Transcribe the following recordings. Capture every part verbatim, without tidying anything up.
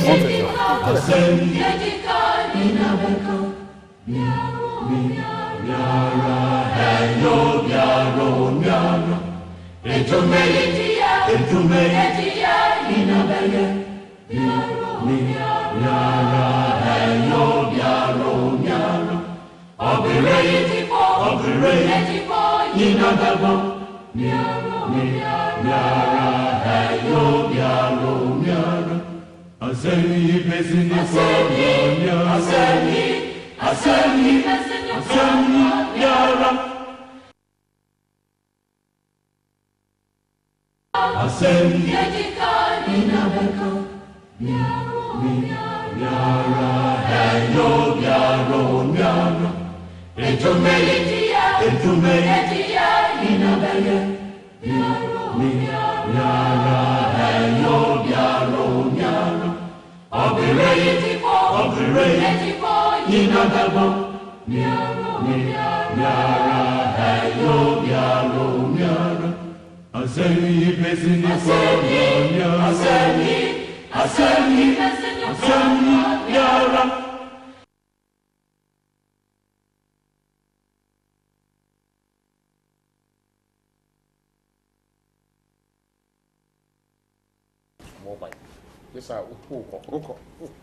Asemi pesini asemi asemi asemi asemi yara asemi yajikani nabeko yara hello yaro yara etume etume inabeye yara hello yaro yara Operate operate inagabo Yara hello yaro yara Asemi pesini asemi asemi asemi asemi yara Mobile. This are uko uko.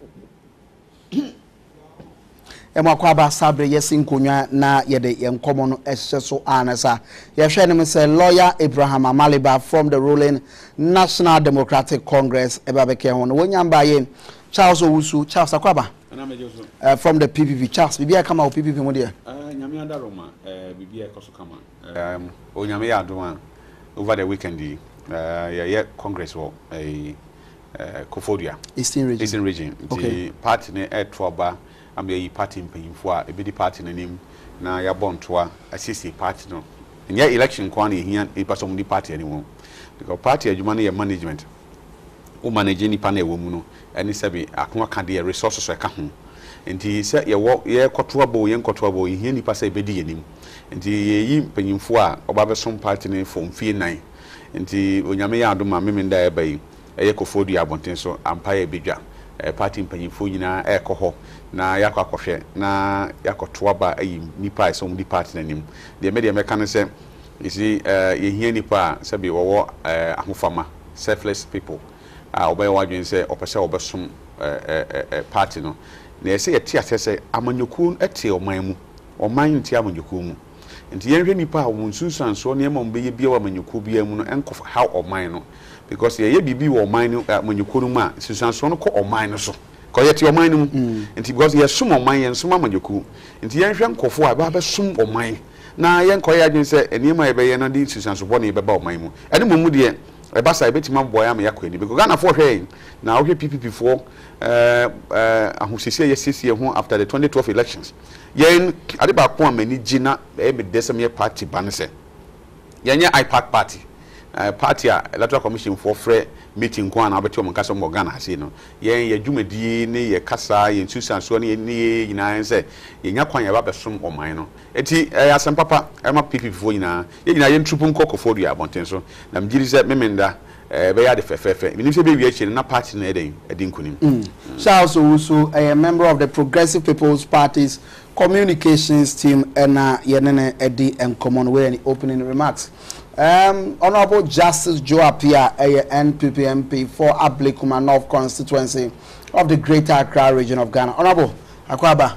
Ema kwa ba sabre yesin konwa na yede yenkomo no ehye so anasa ye hwe ne say lawyer Abraham Amaliba from the ruling National Democratic Congress ebabeke ho no wonyamba ye Charles Owusu Charles Akwaba uh, from the P P P Charles bibia kama o P P P mo de eh nyame anda Roma eh bibia ekoso kama um o nyame ya adoma over the weekend uh yeah yeah Congress wo eh Uh, Kofodia Eastern region Eastern region okay. The party ne etroba am ye party mpanyimfo a ebi di party nanim na ya bontoa assisi party no nya election kwa na ehia e person di party animo because party adwuma na ye management o manage ni pa na ewo mu no eni sebi akon ka de resources so ka ho enti se ye wo ye kotoa bo ye nkotoa bo ehia ni pa se ebedi yanim enti ye yi mpanyimfo a oba be som party ne fo mfie nine enti onyame ya adoma memenda e bayi eye Kofodia abonten so empire bidwa eh party mpanyimfo nyina ekoho na yakwa akohwe na yakotoa ba ayi nipa so di party nanim de media meka no se isi eh yehia nipa se bi wo eh ahofama selfless people ah obey wadwen se opese obesom eh eh party no na ese yeti atese amanyoku ete oman mu oman nti amanyoku mu nti yenhwe nipa a wo nsunsan so ne ma mbeye bia wa amanyoku bia mu no enkof how oman no because ye bibi wo man no manyukuru ma sisanso no ko oman no so ko ye ti oman no nti because ye sum oman ye sum amanyoku nti ye hwe nkofo a ba be sum oman na ye nkoye adwen se enima ye be ye no di sisanso bo ne be ba oman mu ene momu de e ba sa e betima boya ma yakọ ni because Ghana for hwe na wo hwe P P P for eh eh ahosisi ye sisi ho after the twenty twelve elections ye ade ba ko amani gina e be desem ye party ban se ye nya I PAC party Uh, party a electoral commission for free meeting kwa na abeti o nkasa mo Ghana hase no yen ye dwumadi ne ye kasa ye nsusanso ne ne nyina se ye nya kwan ye ba besom oman no eti eh, asem papa e ma P P P fo nyina ye nyina ye ntrupu nkọ Kofodia abonten so na mgiri se memenda eh be ya de fefefe minim se be wi achi na party na eden edi nkunim Charles Owusu a member of the Progressive People's Party's communications team and uh, yenene edi and common way any opening remarks. Um, Honorable Justice Joe Apia, a N P P M P for Ablekuma North constituency of the Greater Accra region of Ghana. Honorable Akwaba,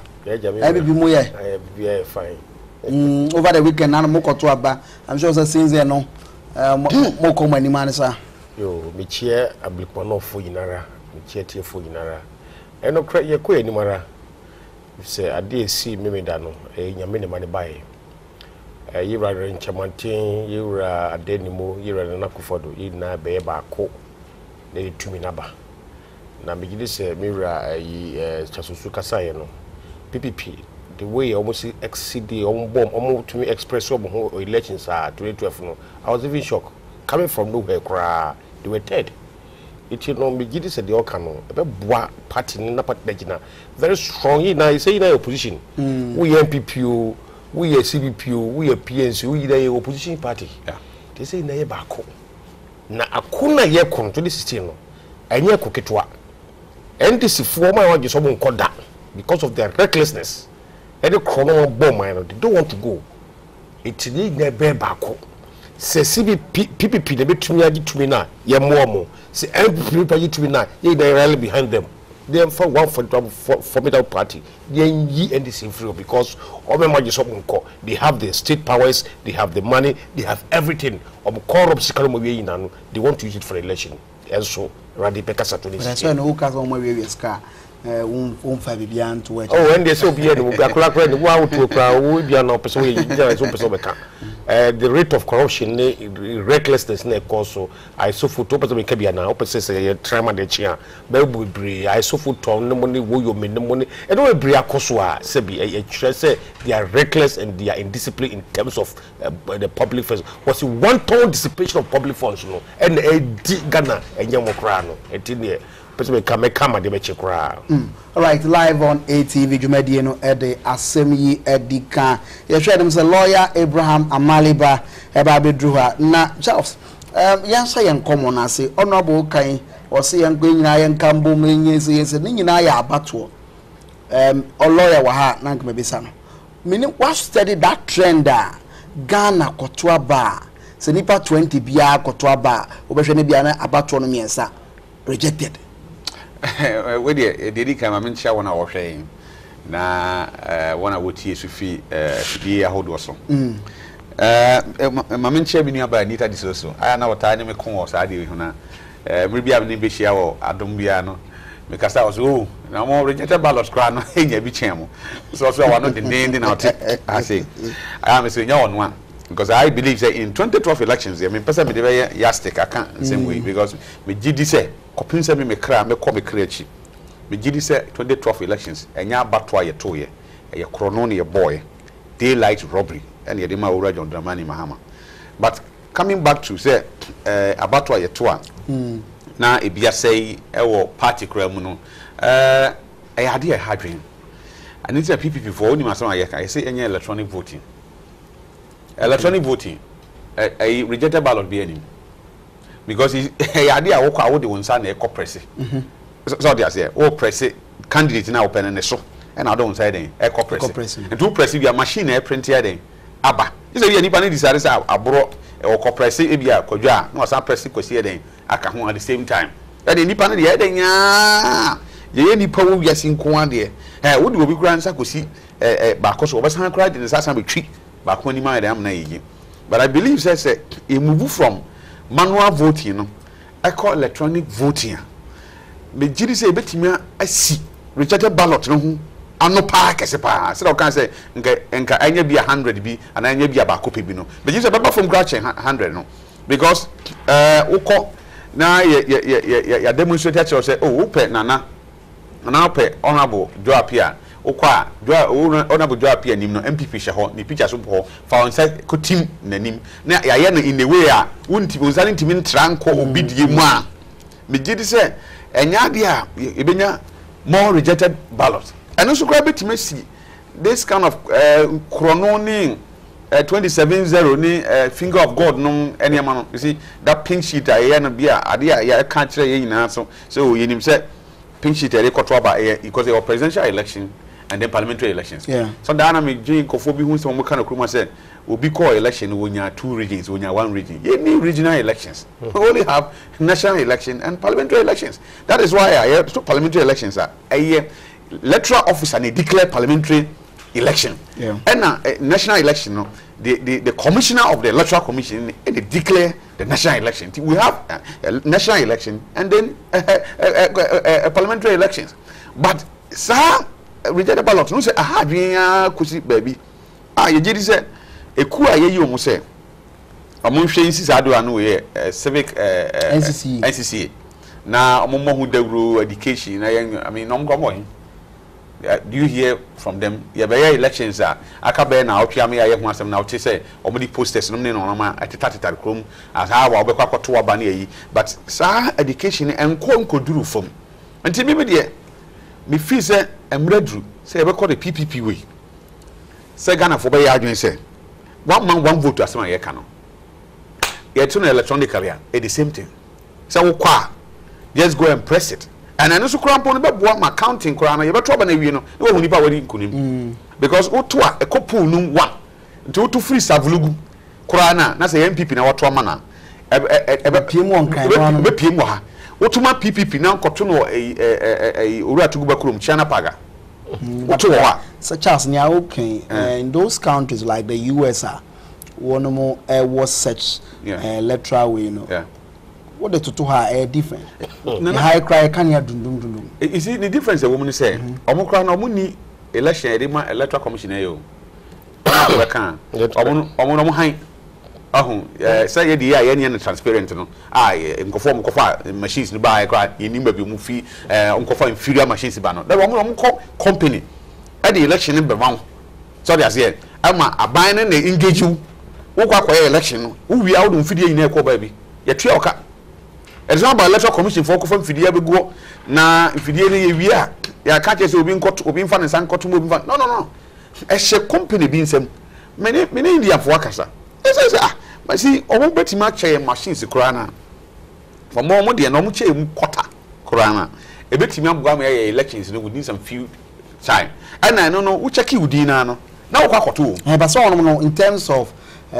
yeah, fine. Mm, over the weekend, I'm sure the scenes there no more common in Manisa. Yo, me chair Ablekuma North for Inara, me chair Tia for Inara. And no credit your queen, Mara. Say, I did see Mimidano, a Yamini money by. You are in Chamantin, you are a Denimo, you are an Akufodo, you na be ba ko, they to me naba. Na begin say, Mira, a Chasusuka Sayano, P P P, the way almost exceed the own bomb, almost to me express some elections are twenty twelve. I was even shocked. Coming from nowhere, cry, they were dead. It you know, begin say the Okano, a bois party in Napa Legina, very strong in I say in opposition. We M P P. We are C B P, we are P N C, we are opposition party. Yeah. They say na ye bako. Na akuna ye kon twenty sixteen no. Enye koketwa. N D C four my want just koda because of their recklessness. Any chrono bomb they don't want to go. It need never back. Say C B P P P they between agi to me now. Ye more more. Say M P P to me now. Ye they rally behind them. They for one for formidable party. They ye N D C free because all my just they have the state powers, they have the money, they have everything. They want to use it for election. And so Radi Peka Saturday. That's why no case on my way scar. Uh, um, um, five beyond to oh, when they so be able to crack when wow to crowd will be an opposite. The rate of corruption, recklessness, also. I saw food to make be an opposite say trama de chia, Belbury, I saw food to no money, woo you mean no money, and all Bria Kosua, Sebi, a say they are reckless and they are indisciplined in terms of uh, the public funds. Was one tone dissipation of public funds, you know, and a Ghana and Yamokrano, and Tinia. Mm. All right, live on A T V, Jumediano Ede Assembly Edika. You share them say lawyer Abraham Amaliba Ebabe Druha. Na Charles, um, yansa yan common I say honorable kind or say yan going na yan kambo menye say yan say ninyi na ya abatwo. Um, or lawyer waha nank mebisa no. Meaning what study that trend da Ghana kotwa ba. Se nipa twenty biya kotwa ba. Obehwe ne biya na abatwo no miensa rejected. We dey dey come am ntia wona wo hwe na wona wo tie sufi bi ahodo so mm eh mam ntia bi nuaba Anita Disoso aya na wota ne me kon wo sa de hu na eh mri bia ne be hia wo adom bia no me kasa wo so na mo reject ballot kra no enya bi chemo so so wa no de den na ot I say I am say nya won one because I believe that in twenty twelve elections I mean person me dey yastic I can't same way because me gidi say kopinsa me me kra me ko me kra chi me gidi say twenty twelve elections enya batwa ye to ye ye krono ne ye boy daylight robbery and ye dey ma owura John Dramani Mahama but coming back to say eh abatwa ye to mm. na ebia say e wo party kra mu no eh e ade e hadwen and it's a P P P for only masama ye ka say enya electronic voting electronic voting a rejected ballot be any because he idea wo kwa wo de won sa na e ko press so they say wo press candidate na open na so and I don't say then e ko press and to press be a machine e print here then aba you say nipa na decide say abro e wo ko press e bia kwadwa na sa press kwesi here then aka ho at the same time and the nipa na de then ya ye nipa wo wiase nko ade eh wo de obi kura nsa kosi eh ba ko so obasan kura de nsa san betwi ba ko ni ma de am na yi but I believe say say e move from manual voting no I call electronic voting me jiri say betimi asi rejected ballot no ho ano pa kese pa say o kan say nka nka anya bi one hundred bi ana anya bi ba ko pe bi no me jiri say baba from scratch one hundred no because eh ukọ na ye ye ye demonstrate at say oh upe nana na upe honorable Joe Apia okwa Joe honorable Joe Apia nim no M P P hye ho ni picture so ho fa on say ko team nanim na ya ye no in the way a wonti onzani ntimi ntranko obidie mu a me gidi say enya de a ebenya more rejected ballots and so kwa betime si this kind of uh, chrononing uh, twenty-seven zero ni uh, finger of God no anyama no you see that pink sheet aye na bia ade a ya ka kire ye nyina so so yenim say pink sheet ere koto aba because they were presidential election and then parliamentary elections yeah so da na me gin kofo bi hu se mo kana kruma say obi call election wonya two regions wonya one region you need regional elections mm. we only have national election and parliamentary elections that is why I so parliamentary elections are a electoral office and they declare parliamentary election yeah and uh, national election no the, the the commissioner of the electoral commission they declare the national election we have uh, a national election and then uh, uh, uh, uh, uh, parliamentary elections but sir rejected ballot no say aha dwen kusi baby ah ye jidi say eku a ye yi omo say omo hwe yin sisa do anu ye civic N C C N C C na omo mo hu dawro education na I mean no ngomo yin do you hear from them ye be elections a aka be na otwa me ye hu asem na ote say omo di posters no ne no ma ateta teta krom as ha wa obekwa kwato aba na yi but sa education enko nkoduru fom nti bi me de me feel say emredru say be call the P P P way say Ghana for be adwen say one man one vote asema ye ka no ye to no electronically at the same thing say wo kwa just go and press it and anu so krampo no beboa ma counting kra na ye beto ba na wie no e wo nipa wadi nkunim because woto a ekopu num wa nti woto free savulugu kra na na say M P P na woto ma na e be piem won kan no be piem wo ha woto ma P P P na nkoto no eh eh owura tuguba krom China paga woto wo ha such as nya okay in those countries like the U S A one more uh, was such yeah. uh, electoral way, you know. Yeah. What the two are different. The high cry can you dum dum dum. You see the difference a woman say, Omukra no money election edema electoral commission ayo. We can. Omo omo no han. Ahun eh say ye dey ya ne transparent no. Ah nkofo nkofo machines no ba cry ye nimba bi mu fi eh nkofo inferior machines ba no. Da omo omo company e the election be ma. So they say ama aban na engage you. Wo kwa kwa election no. Wo wi awdo mfidie nyina ekọ ba bi. Ye twa oka. It's not about electoral commission for confirm fidie be go na fidie ne ye wi a ya ka che se obi nkot obi mfa ne san nkot mo obi mfa no no no e she company bi nsem many many India for akasa e say ah but see omo betima che machines kura na for more mo de na omo che mu kwota kura na e betimi abua ma ye elections no within some few time and I no no wo check you din na no na wo kwa kwoto eh but so no in terms of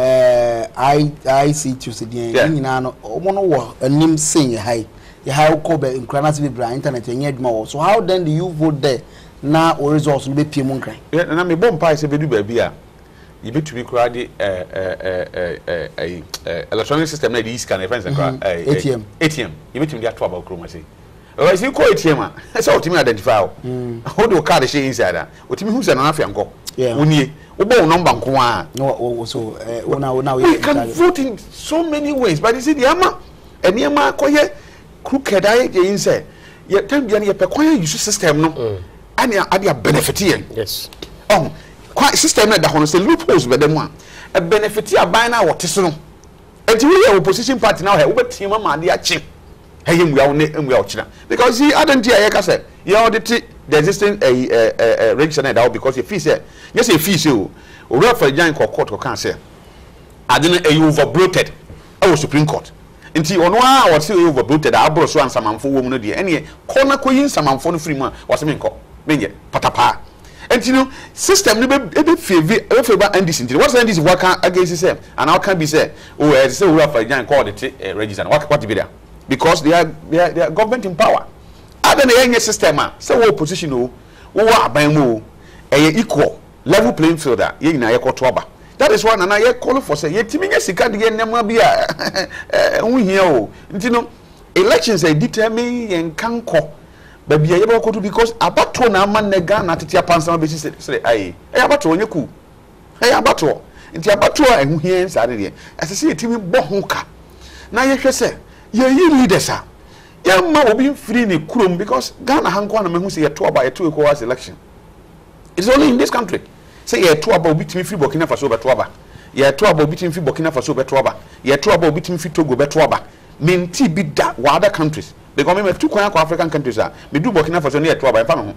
uh I I see to see the nyina no omo no wo anim sen high you have ko be increment be bra internet enye aduma wo so how then do you vote there na o results no be pie mu nkran yeah na me bom pa se bedu ba bi a you bet to be crowd eh eh eh eh electronic system na the scan friends and A T M A T M you bet to be at twelve chroma say o say ko A T M a say o timi identify how do card share inside a o timi hu say na afia nko wonie wo bo number nko a no so eh una una we can vote in so many ways but you see the ama eniema koye crooked I dey say ye time bia ye pe koye use system no ani ade benefit yen yes oh kwa system na da hono say loopholes be dem a e benefit aban na wote so no enti we ye opposition party now he wo betim ma ade achi he mu ya wo ne mu ya wo china because see identity ye ka say ye audit the existing uh, uh, register na that because you feel say yes you feel say o refer jan court ko kan say adene e over bloated e Supreme Court nti ono a what say over bloated abro so ansamanfo wo mu no de ene kona koyin samanfo no free mu a wase menko menye patapa nti no system no be be favor e favor N D C nti what's N D C work against say and how can be say oh e say o refer jan court the register what what be there because they are they are, they are government in power other than any system say we opposition o we wa aban mu e equal level playing field that ye na ye koto aba that is why na ye call for say ye timi nya sika de nema bi a hu hia o nti no elections are determine yen kanko ba bia ye ba koto because abato na man na Ghana tetia pansa be say say ai e abato onye ku e abato nti abato a hu hia sare de asese ye timi bo ho ka na ye hwe say ye yi leaders a yamma obi free ni kurom because Ghana hanko na mehu say yeto aba yeto ECOWAS election it's only in this country say yeto aba obi timi free Burkina Faso beto aba yeto aba obi timi free Burkina Faso beto aba yeto aba obi timi free Togo beto aba menti bi da wa other countries because me two kwan kwa African countries a me do Burkina Faso na yeto aba emfa no ho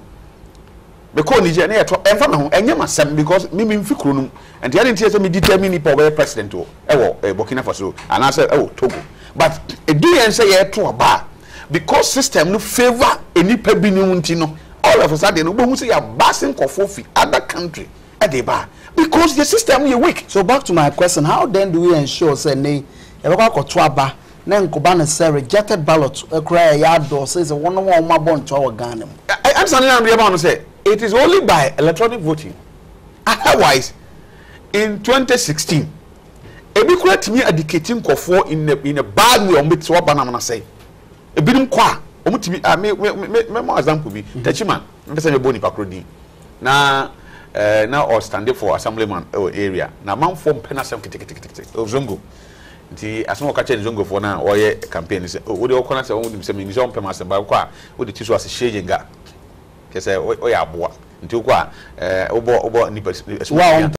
because Niger na yeto emfa no ho enye masem because me me mfi kronum and the other say me determine for be president o e wo Burkina Faso and I say e wo Togo but e do yen say yeto aba because system no favor any pebinunti no all of a sudden no bo say you basing kofofi other country at the bar because the system is weak. So back to my question, how then do we ensure say nay e be ko to aba na nkoba na say rejected ballot e cry ya do say one one ma bon to Ghana. I understand am dey about say it is only by electronic voting. Otherwise in twenty sixteen e be kura timi educating kofo in a, in a bad way on bit to aba na say ebinim kwa omutimi a me me me mo example bi tachima mpesa me boni pakrodi na eh na all stand for assemblyman area na manfo mpena sem kitikitikitikiti ozongo nti aso ka che zongo for na oye campaign say o de okona say o dim say me nzo mpema sem ba kwa o de tiso ase shejenga ke say o ya aboa nti kwa eh obo obo nipa